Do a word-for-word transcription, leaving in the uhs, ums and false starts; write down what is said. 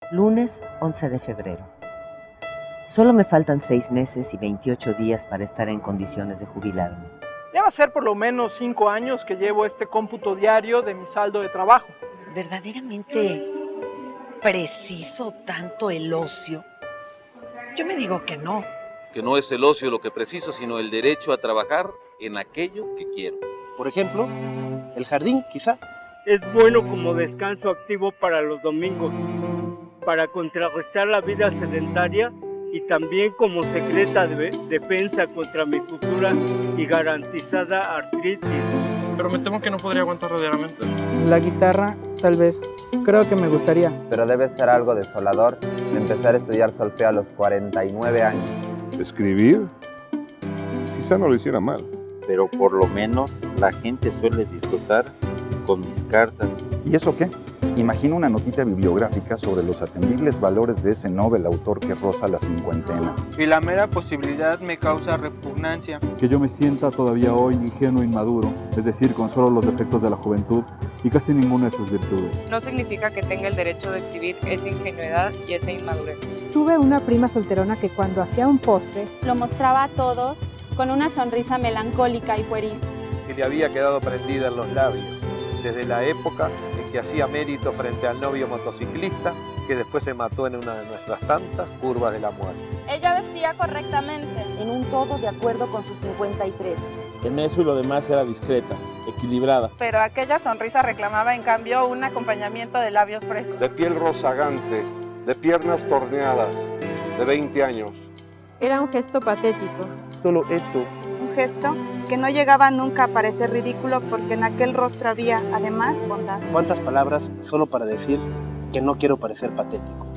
Lunes once de febrero. Solo me faltan seis meses y veintiocho días para estar en condiciones de jubilarme. Ya va a ser por lo menos cinco años que llevo este cómputo diario de mi saldo de trabajo. ¿Verdaderamente preciso tanto el ocio? Yo me digo que no. Que no es el ocio lo que preciso, sino el derecho a trabajar en aquello que quiero. Por ejemplo, el jardín, quizá. Es bueno como descanso activo para los domingos, para contrarrestar la vida sedentaria y también como secreta de defensa contra mi futura y garantizada artritis. Pero me temo que no podría aguantarlo diariamente. La guitarra, tal vez. Creo que me gustaría. Pero debe ser algo desolador empezar a estudiar solfeo a los cuarenta y nueve años. Escribir, quizá no lo hiciera mal. Pero por lo menos la gente suele disfrutar con mis cartas. ¿Y eso qué? Imagina una notita bibliográfica sobre los atendibles valores de ese novel autor que roza la cincuentena. Y la mera posibilidad me causa repugnancia. Que yo me sienta todavía hoy ingenuo e inmaduro, es decir, con solo los defectos de la juventud y casi ninguna de sus virtudes. No significa que tenga el derecho de exhibir esa ingenuidad y esa inmadurez. Tuve una prima solterona que cuando hacía un postre lo mostraba a todos con una sonrisa melancólica y pueril. Que le había quedado prendida en los labios desde la época en que hacía mérito frente al novio motociclista que después se mató en una de nuestras tantas curvas de la muerte. Ella vestía correctamente. En un todo de acuerdo con sus cincuenta y tres. En eso y lo demás era discreta, equilibrada. Pero aquella sonrisa reclamaba en cambio un acompañamiento de labios frescos. De piel rozagante, de piernas torneadas, de veinte años. Era un gesto patético. Solo eso. Un gesto que no llegaba nunca a parecer ridículo porque en aquel rostro había, además, bondad. ¿Cuántas palabras solo para decir que no quiero parecer patético?